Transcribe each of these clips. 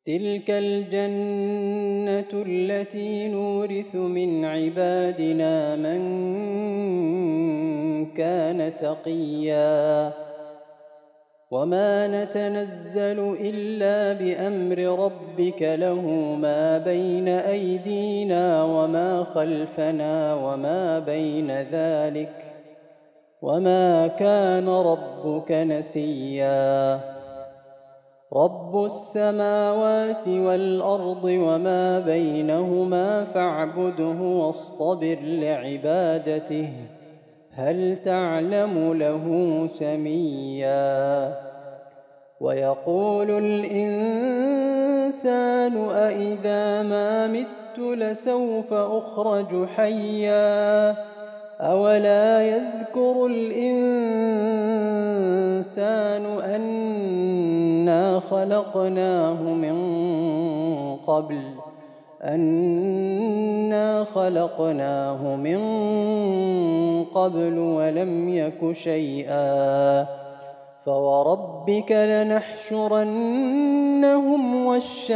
تلك الجنة التي نورث من عبادنا من كان تقيا وما نتنزل إلا بأمر ربك له ما بين أيدينا وما خلفنا وما بين ذلك وما كان ربك نسيا رب السماوات والأرض وما بينهما فاعبده واصطبر لعبادته هل تعلم له سميا ويقول الإنسان أإذا ما مت لسوف أخرج حيا أولا يذكر الإنسان أنا خلقناه من قبل ولم يك شيئا فوربك لنحشرنهم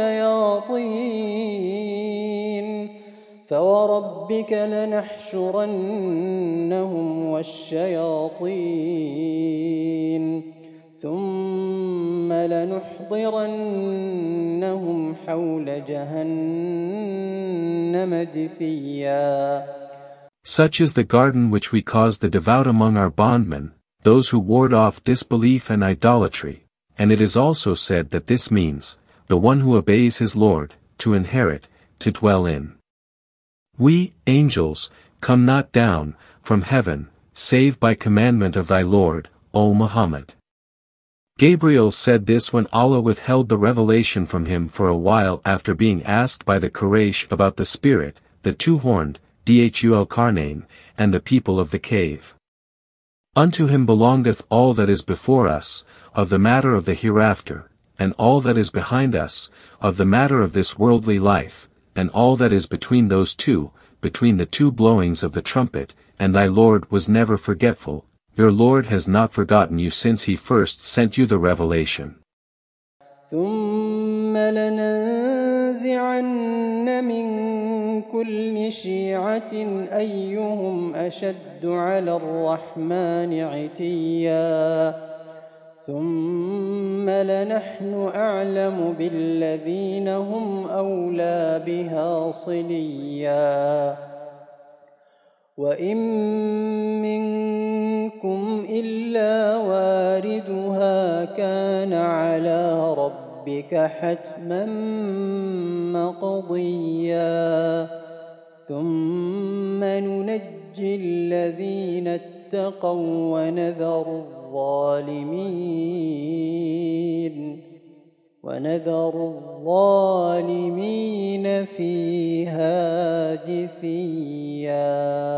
والشياطين ثم لنحضرنهم حول جهنم جثيا. Such is the garden which we cause the devout among our bondmen, those who ward off disbelief and idolatry, and it is also said that this means, the one who obeys his Lord, to inherit, to dwell in. We, angels, come not down, from heaven, save by commandment of thy Lord, O Muhammad. Gabriel said this when Allah withheld the revelation from him for a while after being asked by the Quraysh about the spirit, the two-horned, Dhul-Qarnayn, and the people of the cave. Unto him belongeth all that is before us, of the matter of the hereafter, and all that is behind us, of the matter of this worldly life, and all that is between those two, between the two blowings of the trumpet, and thy Lord was never forgetful, your Lord has not forgotten you since he first sent you the revelation. ثم لننزعن من كل شيعة أيهم أشد على الرحمن عتيا ثم لنحن أعلم بالذين هم أولى بها صليا وإن منكم إلا واردها كان على ربك حتما مقضيا ثم ننجي الذين اتقوا ونذر الظالمين فيها جثيا.